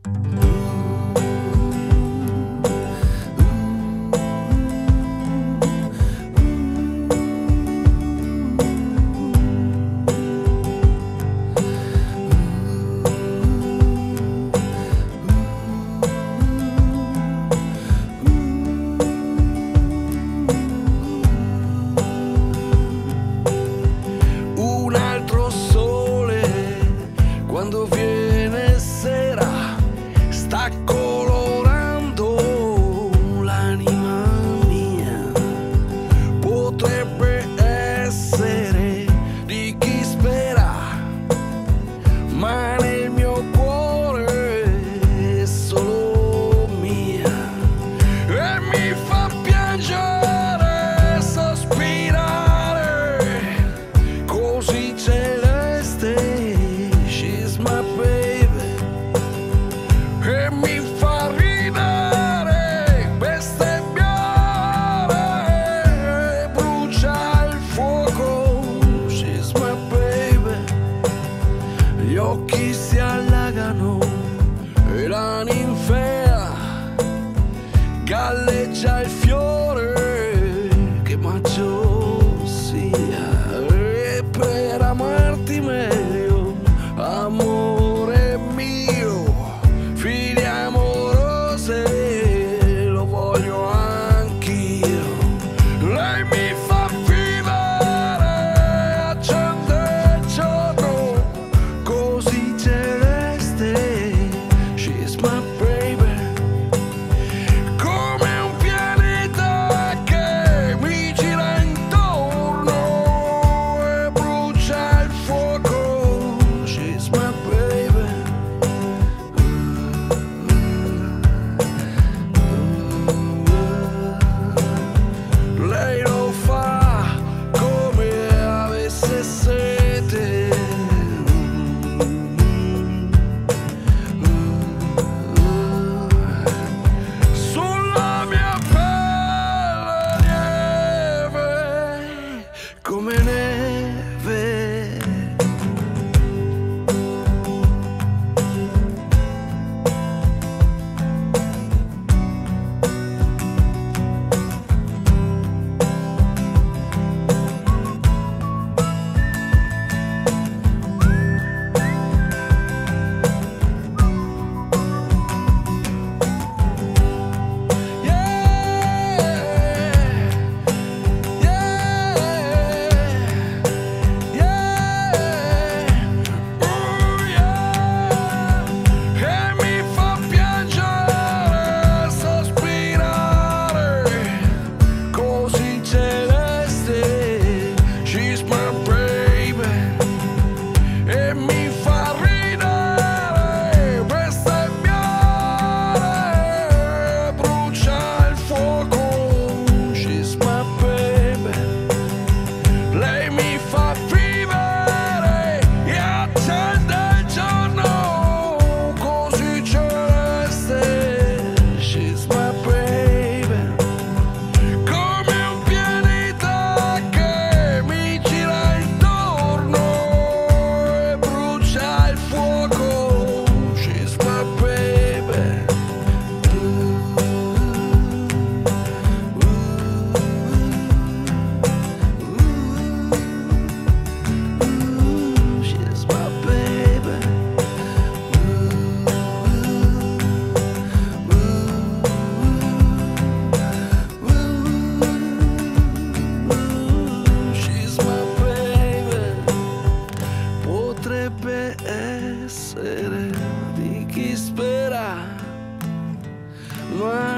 Quando viene sera sta colorando l'anima mia, potrebbe essere di chi spera, ma nel mio cuore è solo mia e mi fa piangere, sospirare, così celeste. My baby, e mi fa ridere, bestemmiare, brucia il fuoco. She's my baby. Gli occhi si allagano e la ninfea galleggia il fiore che maggio sia, e per amarti meglio, amore mio, figli amorose, lo voglio anch'io. Lei mi fa vivere, accende il giorno, così celeste. She's my baby, come un pianeta che mi gira intorno e brucia il fuoco. She's my lei lo fa come avesse sete, sulla mia pelle nieve, come neve. Potrebbe essere di chi spera, ma